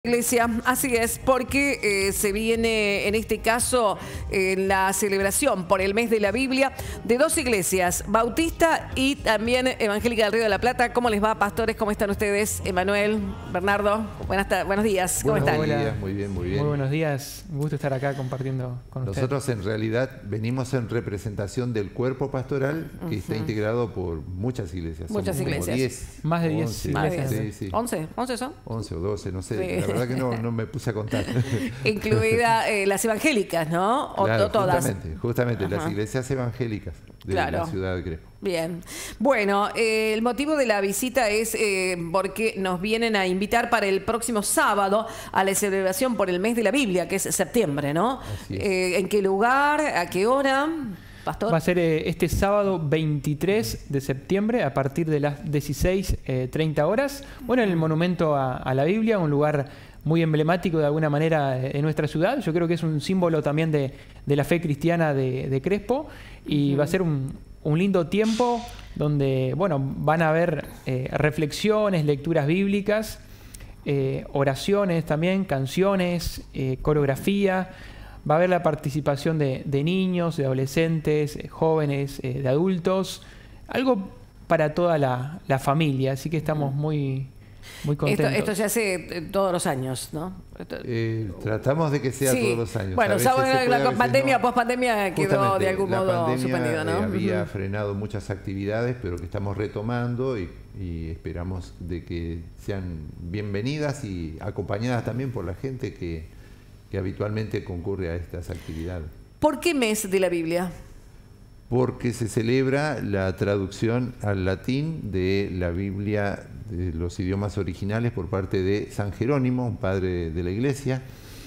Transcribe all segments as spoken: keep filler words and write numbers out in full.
Iglesia, así es, porque eh, se viene en este caso eh, la celebración por el mes de la Biblia de dos iglesias, Bautista y también Evangélica del Río de la Plata. ¿Cómo les va, pastores? ¿Cómo están ustedes? Emanuel, Bernardo, buenas buenos días. ¿Cómo Buenos están? días, muy bien, muy bien. Muy buenos días, un gusto estar acá compartiendo con ustedes. Nosotros en realidad venimos en representación del cuerpo pastoral que uh-huh. está integrado por muchas iglesias. Muchas Somos iglesias. diez, Más de diez iglesias. Sí, sí. ¿once? ¿once son? once o doce, no sé. Sí. La verdad que no, no me puse a contar. Incluida eh, las evangélicas, ¿no? O claro, todas. Justamente, justamente las iglesias evangélicas de claro. la ciudad de Crespo. Bien. Bueno, eh, el motivo de la visita es eh, porque nos vienen a invitar para el próximo sábado a la celebración por el mes de la Biblia, que es septiembre, ¿no? Así es. Eh, ¿En qué lugar? ¿A qué hora? Pastor. Va a ser eh, este sábado veintitrés de septiembre a partir de las dieciséis treinta horas. Bueno, en el Monumento a, a la Biblia, un lugar muy emblemático de alguna manera en nuestra ciudad. Yo creo que es un símbolo también de, de la fe cristiana de, de Crespo y uh-huh. va a ser un, un lindo tiempo donde bueno, van a haber eh, reflexiones, lecturas bíblicas, eh, oraciones también, canciones, eh, coreografía. Va a haber la participación de, de niños, de adolescentes, eh, jóvenes, eh, de adultos, algo para toda la, la familia, así que estamos muy... Muy contentos. Esto, esto se hace todos los años, ¿no? Eh, tratamos de que sea sí. todos los años. Bueno, saben, la, la pandemia, no. post-pandemia quedó de algún la modo pandemia, suspendido, ¿no? Eh, había uh-huh. frenado muchas actividades, pero que estamos retomando y, y esperamos de que sean bienvenidas y acompañadas también por la gente que, que habitualmente concurre a estas actividades. ¿Por qué mes de la Biblia? Porque se celebra la traducción al latín de la Biblia de los idiomas originales por parte de San Jerónimo, un padre de la iglesia,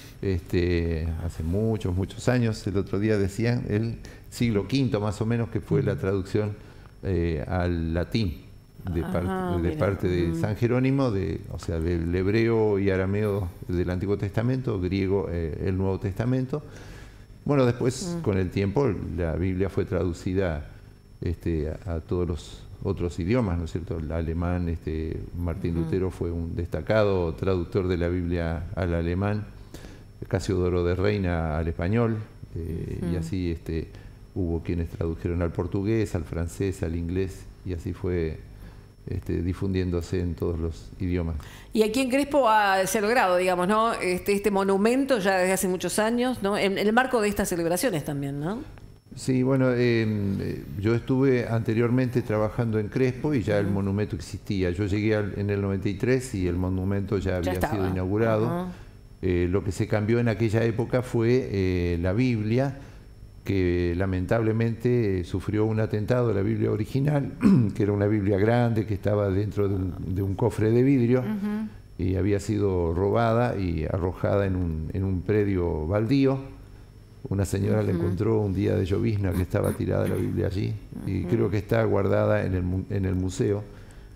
este, hace muchos, muchos años. El otro día decían, el siglo quinto más o menos, que fue la traducción eh, al latín de, Ajá, parte, de, parte de San Jerónimo, de, o sea, del hebreo y arameo del Antiguo Testamento, griego eh, el Nuevo Testamento. Bueno, después, mm. con el tiempo, la Biblia fue traducida este, a, a todos los otros idiomas, ¿no es cierto? El alemán, este, Martín uh-huh. Lutero fue un destacado traductor de la Biblia al alemán, Casiodoro de Reina al español, eh, uh-huh. y así este, hubo quienes tradujeron al portugués, al francés, al inglés, y así fue este, difundiéndose en todos los idiomas. Y aquí en Crespo ha, se ha logrado, digamos, ¿no? Este, este monumento ya desde hace muchos años, ¿no? En, en el marco de estas celebraciones también, ¿no? Sí, bueno, eh, yo estuve anteriormente trabajando en Crespo y ya uh-huh. el monumento existía. Yo llegué al, en el noventa y tres y el monumento ya, ya había estaba. sido inaugurado. Uh-huh. eh, lo que se cambió en aquella época fue eh, la Biblia, que lamentablemente eh, sufrió un atentado, la Biblia original, que era una Biblia grande que estaba dentro de un, de un cofre de vidrio uh-huh. y había sido robada y arrojada en un, en un predio baldío. Una señora uh-huh. la encontró un día de llovizna que estaba tirada la Biblia allí y uh-huh. creo que está guardada en el, en el museo.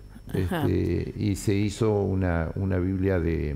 Este, y se hizo una, una Biblia de,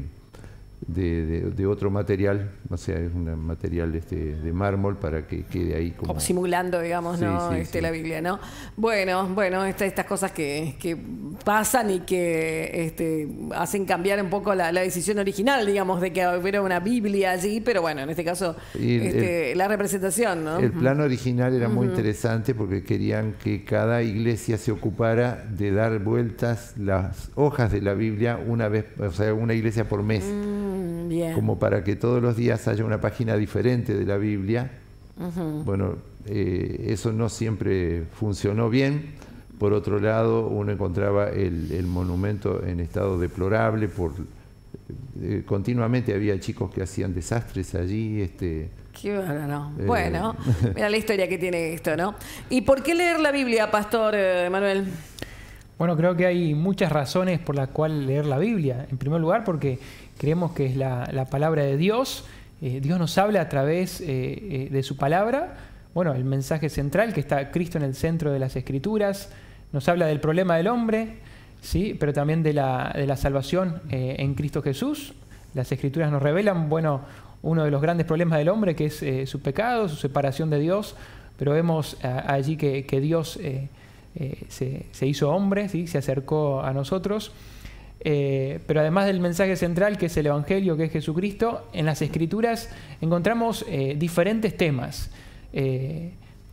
de, de, de otro material, o sea, es un material este, de mármol para que quede ahí como... como simulando, digamos, sí, ¿no? Sí, este, sí. La Biblia, ¿no? Bueno, bueno, esta, estas cosas que, que pasan y que este, hacen cambiar un poco la, la decisión original, digamos, de que hubiera una Biblia allí, pero bueno, en este caso, el, este, el, la representación, ¿no? El plan original era uh-huh. muy interesante porque querían que cada iglesia se ocupara de dar vueltas las hojas de la Biblia una vez, o sea, una iglesia por mes. Mm. Bien. Como para que todos los días haya una página diferente de la Biblia. Uh-huh. Bueno, eh, eso no siempre funcionó bien. Por otro lado, uno encontraba el, el monumento en estado deplorable. Por, eh, continuamente había chicos que hacían desastres allí. Este, Qué bueno. Eh, bueno, mira la historia que tiene esto, ¿no? ¿Y por qué leer la Biblia, Pastor eh, Manuel? Bueno, creo que hay muchas razones por las cuales leer la Biblia. En primer lugar, porque creemos que es la, la palabra de Dios. Eh, Dios nos habla a través eh, eh, de su palabra. Bueno, el mensaje central, que está Cristo en el centro de las Escrituras, nos habla del problema del hombre, ¿sí? Pero también de la, de la salvación eh, en Cristo Jesús. Las Escrituras nos revelan, bueno, uno de los grandes problemas del hombre, que es eh, su pecado, su separación de Dios. Pero vemos eh, allí que, que Dios... Eh, Eh, se, se hizo hombre, ¿sí? Se acercó a nosotros. Eh, pero además del mensaje central, que es el Evangelio, que es Jesucristo, en las Escrituras encontramos eh, diferentes temas. Eh,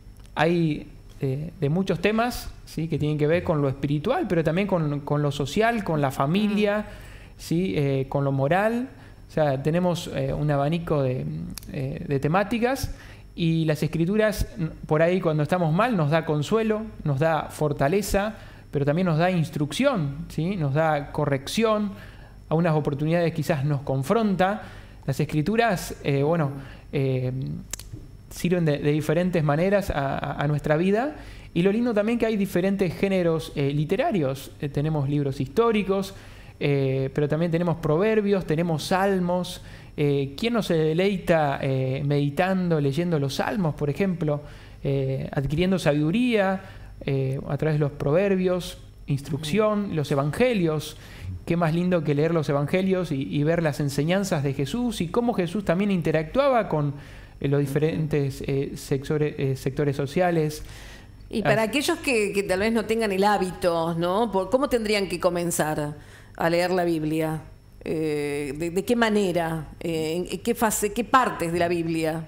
hay eh, de muchos temas, ¿sí?, que tienen que ver con lo espiritual, pero también con, con lo social, con la familia, ¿sí?, eh, con lo moral. O sea, tenemos eh, un abanico de, eh, de temáticas, y las Escrituras, por ahí cuando estamos mal, nos da consuelo, nos da fortaleza, pero también nos da instrucción, ¿sí?, nos da corrección, a unas oportunidades quizás nos confronta. Las Escrituras, eh, bueno, eh, sirven de, de diferentes maneras a, a nuestra vida, y lo lindo también que hay diferentes géneros eh, literarios. Eh, tenemos libros históricos, eh, pero también tenemos proverbios, tenemos salmos. Eh, ¿Quién no se deleita eh, meditando, leyendo los salmos, por ejemplo, eh, adquiriendo sabiduría eh, a través de los proverbios, instrucción, los evangelios? Qué más lindo que leer los evangelios y, y ver las enseñanzas de Jesús y cómo Jesús también interactuaba con eh, los diferentes eh, sectores, eh, sectores sociales. Y para aquellos que, que tal vez no tengan el hábito, ¿no? ¿Cómo tendrían que comenzar a leer la Biblia? Eh, de, ¿De qué manera? Eh, ¿En qué fase, qué partes de la Biblia?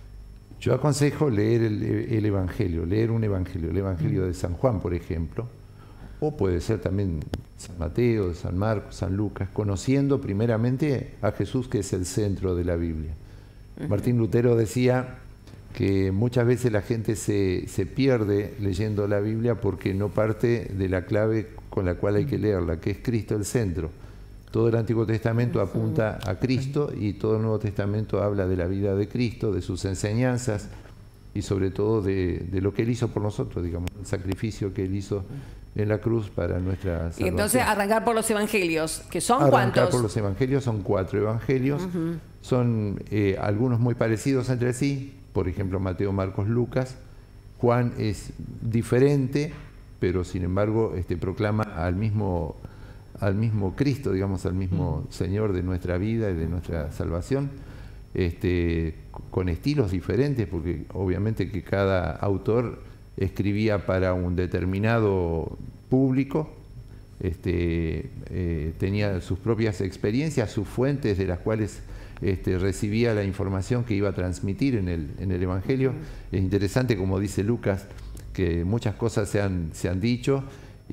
Yo aconsejo leer el, el Evangelio, leer un Evangelio, el Evangelio de San Juan, por ejemplo, o puede ser también San Mateo, de San Marcos, San Lucas, conociendo primeramente a Jesús, que es el centro de la Biblia. Uh-huh. Martín Lutero decía que muchas veces la gente se, se pierde leyendo la Biblia porque no parte de la clave con la cual hay que leerla, que es Cristo el centro. Todo el Antiguo Testamento apunta a Cristo, y todo el Nuevo Testamento habla de la vida de Cristo, de sus enseñanzas y sobre todo de, de lo que Él hizo por nosotros, digamos, el sacrificio que Él hizo en la cruz para nuestra salvación. Y entonces arrancar por los evangelios, que son arrancar ¿cuántos? por los evangelios, son cuatro evangelios, uh-huh. son eh, algunos muy parecidos entre sí, por ejemplo Mateo, Marcos, Lucas. Juan es diferente, pero sin embargo este, proclama al mismo, al mismo Cristo, digamos, al mismo uh-huh. Señor de nuestra vida y de nuestra salvación, este, con estilos diferentes, porque obviamente que cada autor escribía para un determinado público, este, eh, tenía sus propias experiencias, sus fuentes de las cuales este, recibía la información que iba a transmitir en el, en el Evangelio. Uh-huh. Es interesante, como dice Lucas, que muchas cosas se han, se han dicho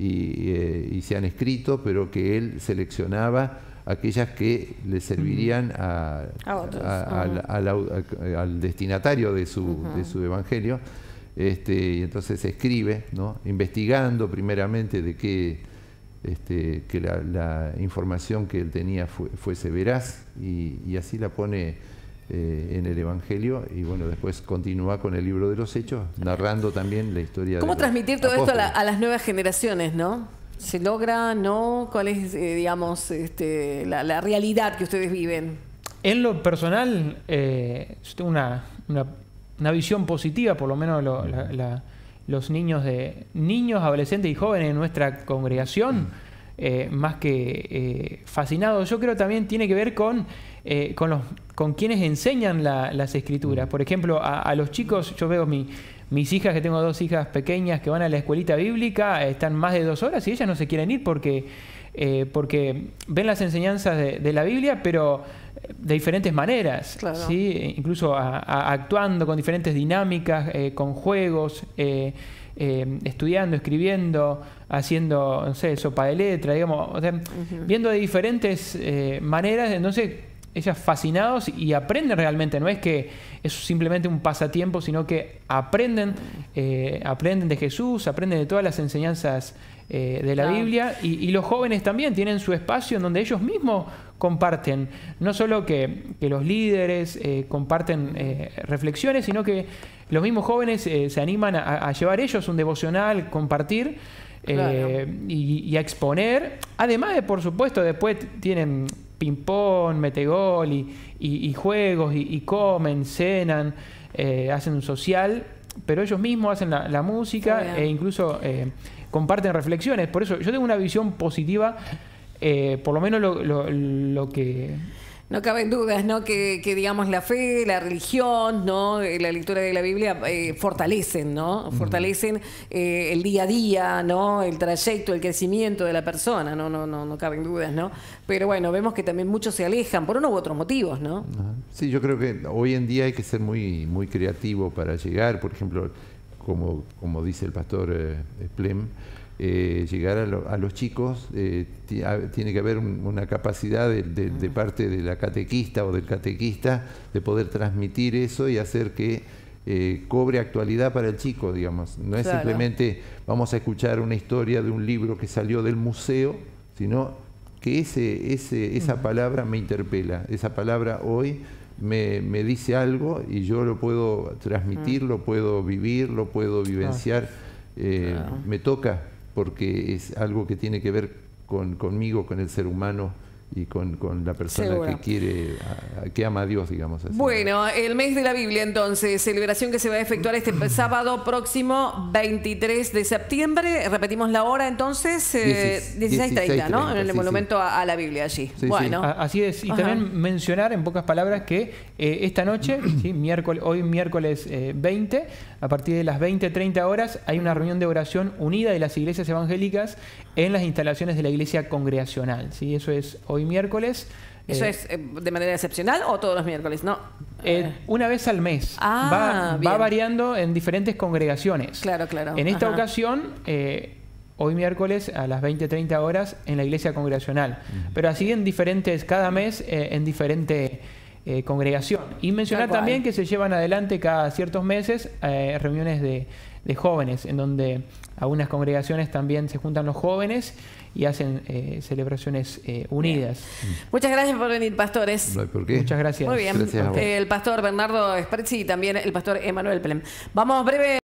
y, eh, y se han escrito, pero que él seleccionaba aquellas que le servirían a, a otros. a, a, Uh-huh. al, al, al destinatario de su, uh-huh. de su Evangelio. Este, y entonces escribe, ¿no?, investigando primeramente de que, este, que la, la información que él tenía fue, fuese veraz, y, y así la pone eh, en el Evangelio, y bueno, después continúa con el libro de los Hechos, narrando también la historia. ¿Cómo de transmitir todo apóstoles. esto a, la, a las nuevas generaciones, no? ¿Se logra, no? ¿Cuál es, eh, digamos, este, la, la realidad que ustedes viven? En lo personal, eh, yo tengo una, una una visión positiva, por lo menos lo, la, la, los niños de niños, adolescentes y jóvenes en nuestra congregación, eh, más que eh, fascinados. Yo creo también tiene que ver con, eh, con, los, con quienes enseñan la, las escrituras. Por ejemplo, a, a los chicos, yo veo mi, mis hijas, que tengo dos hijas pequeñas que van a la escuelita bíblica, están más de dos horas y ellas no se quieren ir porque, eh, porque ven las enseñanzas de, de la Biblia, pero de diferentes maneras, claro. ¿Sí? Incluso a, a, actuando con diferentes dinámicas, eh, con juegos, eh, eh, estudiando, escribiendo, haciendo, no sé, sopa de letra, digamos, o sea, uh-huh. viendo de diferentes eh, maneras. Entonces ellas fascinados y aprenden realmente, no es que es simplemente un pasatiempo, sino que aprenden, eh, aprenden de Jesús, aprenden de todas las enseñanzas eh, de la claro. Biblia, y, y los jóvenes también tienen su espacio en donde ellos mismos comparten, no solo que, que los líderes eh, comparten eh, reflexiones, sino que los mismos jóvenes eh, se animan a, a llevar ellos un devocional, compartir eh, claro. y, y a exponer, además de, por supuesto, después tienen ping-pong, metegol y, y, y juegos, y, y comen, cenan, eh, hacen un social, pero ellos mismos hacen la, la música e incluso eh, comparten reflexiones. Por eso yo tengo una visión positiva. Eh, por lo menos lo, lo, lo que No caben dudas, ¿no? Que, que digamos la fe, la religión, ¿no? La lectura de la Biblia eh, fortalecen, ¿no? Fortalecen eh, el día a día, ¿no? El trayecto, el crecimiento de la persona, no, no, no, no caben dudas, ¿no? Pero bueno, vemos que también muchos se alejan por uno u otros motivos, ¿no? Sí, yo creo que hoy en día hay que ser muy, muy creativo para llegar, por ejemplo, como, como dice el pastor eh, Plem, Eh, llegar a, lo, a los chicos, eh, tiene que haber un, una capacidad de, de, de parte de la catequista o del catequista de poder transmitir eso y hacer que eh, cobre actualidad para el chico, digamos. No es claro. simplemente vamos a escuchar una historia de un libro que salió del museo, sino que ese, ese, esa palabra me interpela, esa palabra hoy me, me dice algo y yo lo puedo transmitir, lo puedo vivir, lo puedo vivenciar, eh, claro. me toca, porque es algo que tiene que ver con, conmigo, con el ser humano y con, con la persona Seguro. que quiere, a, que ama a Dios, digamos así. Bueno, el mes de la Biblia entonces, celebración que se va a efectuar este sábado próximo veintitrés de septiembre. Repetimos la hora entonces, eh, dieciséis treinta, ¿no? En el sí, monumento sí. A, a la Biblia allí. Sí, bueno. Sí. Así es, y Ajá. también mencionar en pocas palabras que eh, esta noche, ¿sí? miércoles, hoy miércoles eh, veinte, a partir de las veinte treinta horas, hay una reunión de oración unida de las iglesias evangélicas en las instalaciones de la iglesia congregacional, ¿sí? Eso es hoy miércoles. ¿Eso eh, es eh, de manera excepcional o todos los miércoles? No. Eh, una vez al mes. Ah, va, va variando en diferentes congregaciones. Claro, claro. En esta Ajá. ocasión, eh, hoy miércoles a las veinte treinta horas en la iglesia congregacional. Uh-huh. Pero así en diferentes, cada mes eh, en diferente eh, congregación. Y mencionar también que se llevan adelante cada ciertos meses eh, reuniones de, de jóvenes, en donde algunas congregaciones también se juntan los jóvenes y hacen eh, celebraciones eh, unidas. Bien. Muchas gracias por venir, pastores. No hay por qué. Muchas gracias. Muy bien. Gracias a vos. El pastor Bernardo Sprezzi y también el pastor Emanuel Plem. Vamos breve